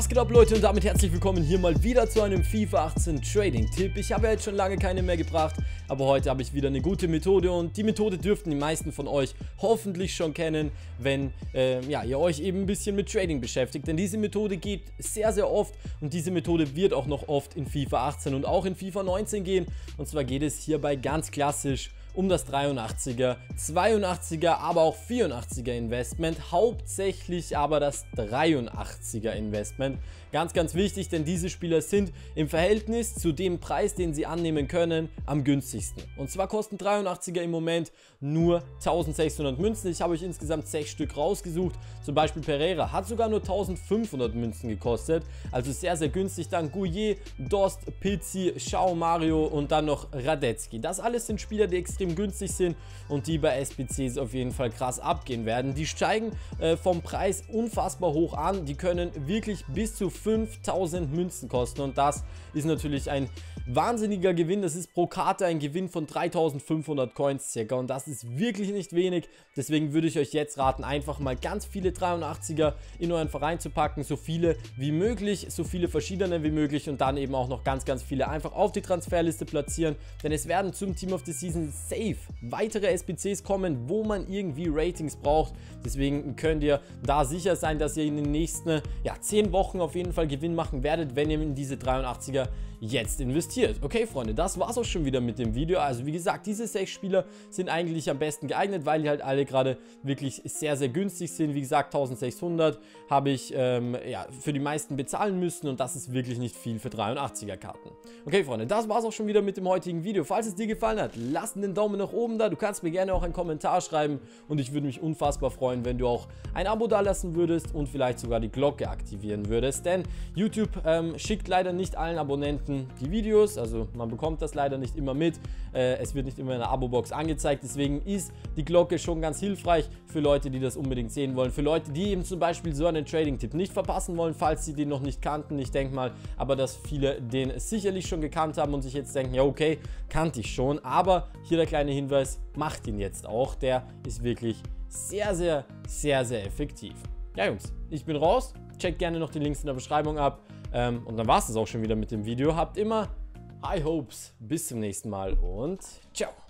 Was geht ab, Leute, und damit herzlich willkommen hier mal wieder zu einem FIFA 18 Trading Tipp. Ich habe ja jetzt schon lange keine mehr gebracht, aber heute habe ich wieder eine gute Methode und die Methode dürften die meisten von euch hoffentlich schon kennen, wenn ihr euch eben ein bisschen mit Trading beschäftigt, denn diese Methode geht sehr, sehr oft und diese Methode wird auch noch oft in FIFA 18 und auch in FIFA 19 gehen, und zwar geht es hierbei ganz klassisch um das 83er, 82er, aber auch 84er Investment, hauptsächlich aber das 83er Investment. Ganz, ganz wichtig, denn diese Spieler sind im Verhältnis zu dem Preis, den sie annehmen können, am günstigsten. Und zwar kosten 83er im Moment nur 1600 Münzen. Ich habe euch insgesamt 6 Stück rausgesucht. Zum Beispiel Pereira hat sogar nur 1500 Münzen gekostet. Also sehr, sehr günstig. Dann Gouillet, Dost, Pizzi, Schau, Mario und dann noch Radetzky. Das alles sind Spieler, die extrem günstig sind und die bei SBCs auf jeden Fall krass abgehen werden. Die steigen vom Preis unfassbar hoch an. Die können wirklich bis zu 5000 Münzen kosten und das ist natürlich ein wahnsinniger Gewinn. Das ist pro Karte ein Gewinn von 3500 Coins circa und das ist wirklich nicht wenig. Deswegen würde ich euch jetzt raten, einfach mal ganz viele 83er in euren Verein zu packen, so viele wie möglich, so viele verschiedene wie möglich und dann eben auch noch ganz, ganz viele einfach auf die Transferliste platzieren, denn es werden zum Team of the Season safe weitere SBCs kommen, wo man irgendwie Ratings braucht. Deswegen könnt ihr da sicher sein, dass ihr in den nächsten 10 Wochen auf jeden Fall Gewinn machen werdet, wenn ihr in diese 83er jetzt investiert. Okay, Freunde, das war's auch schon wieder mit dem Video. Also wie gesagt, diese 6 Spieler sind eigentlich am besten geeignet, weil die halt alle gerade wirklich sehr, sehr günstig sind. Wie gesagt, 1600 habe ich für die meisten bezahlen müssen und das ist wirklich nicht viel für 83er Karten. Okay, Freunde, das war's auch schon wieder mit dem heutigen Video. Falls es dir gefallen hat, lass einen Daumen nach oben da. Du kannst mir gerne auch einen Kommentar schreiben und ich würde mich unfassbar freuen, wenn du auch ein Abo da lassen würdest und vielleicht sogar die Glocke aktivieren würdest, denn YouTube schickt leider nicht allen Abonnenten die Videos, also man bekommt das leider nicht immer mit, es wird nicht immer in der Abo-Box angezeigt, deswegen ist die Glocke schon ganz hilfreich für Leute, die das unbedingt sehen wollen, für Leute, die eben zum Beispiel so einen Trading-Tipp nicht verpassen wollen, falls sie den noch nicht kannten. Ich denke mal, aber dass viele den sicherlich schon gekannt haben und sich jetzt denken, ja okay, kannte ich schon, aber hier der kleine Hinweis, macht ihn jetzt auch, der ist wirklich sehr, sehr, sehr, sehr effektiv. Ja Jungs, ich bin raus, checkt gerne noch die Links in der Beschreibung ab. Und dann war es das auch schon wieder mit dem Video. Habt immer High Hopes. Bis zum nächsten Mal und ciao.